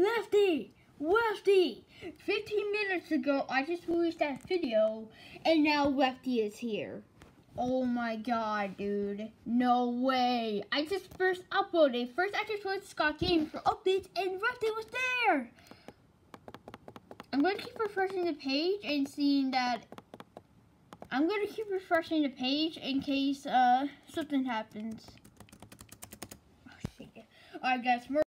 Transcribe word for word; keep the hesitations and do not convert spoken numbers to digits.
Lefty! Lefty! fifteen minutes ago, I just released that video, and now Lefty is here. Oh my god, dude. No way. I just first uploaded. First, I just went to Scott Games for updates, and Lefty was there. I'm going to keep refreshing the page and seeing that... I'm going to keep refreshing the page in case uh, something happens. Oh, shit. Alright, guys.